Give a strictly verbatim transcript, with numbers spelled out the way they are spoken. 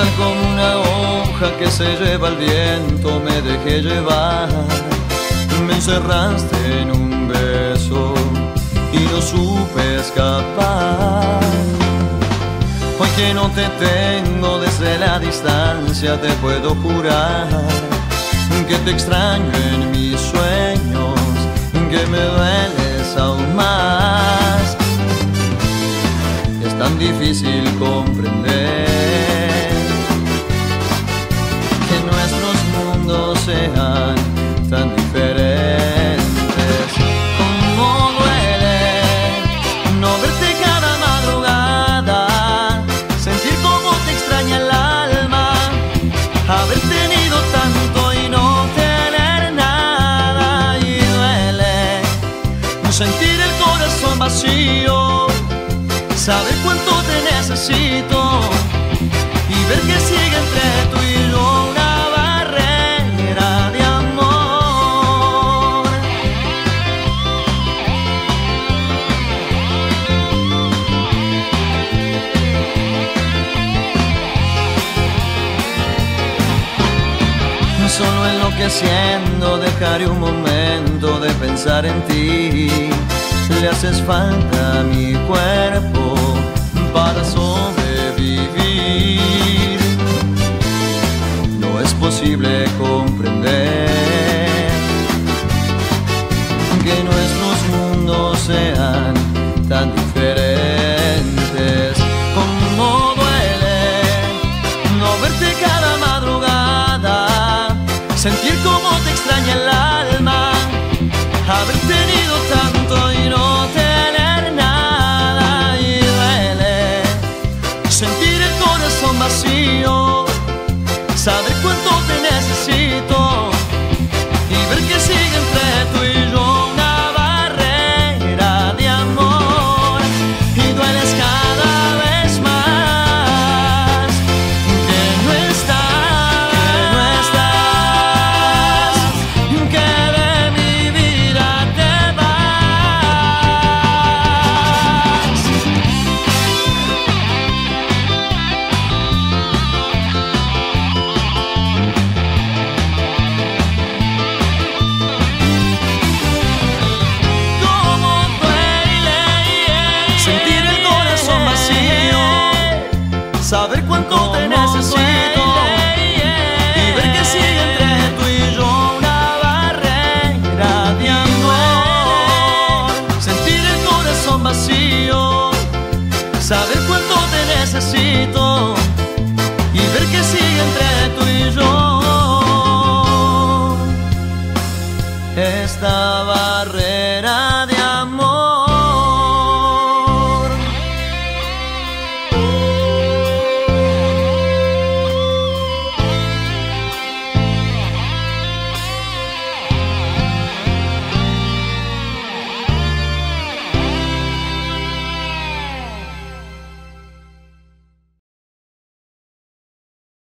tal como una hoja que se lleva el viento, me dejé llevar. Me encerraste en un beso y no supe escapar. Hoy que no te tengo desde la distancia, te puedo jurar que te extraño en mis sueños, que me dueles aún más. Es tan difícil comprender que nuestros mundos sean tan diferentes. Cómo duele no verte cada madrugada, sentir cómo te extraña el alma, haber tenido tanto y no tener nada. Y duele sentir el corazón vacío, saber cuánto te necesito y ver que sigue entre tú y yo una barrera de amor. Solo enloqueciendo dejaré un momento de pensar en ti. Le haces falta a mi cuerpo para sobrevivir. No es posible comprender que nuestros mundos sean tan diferentes. Cómo duele no verte cada madrugada, sentir cómo te extraña el alma, haber tenido tanto y no tener nada. Y duele sentir el corazón vacío, saber cuánto te necesito y ver que sigue entre tú y yo una barrera de amor. Y dueles cada vez más que no estás, que no estás, que de mi vida te vas. Cómo duele sentir el corazón vacío, saber cuánto te necesito y ver que sigue entre tú y yo una barrera de amor. Sentir el corazón vacío, saber cuánto te necesito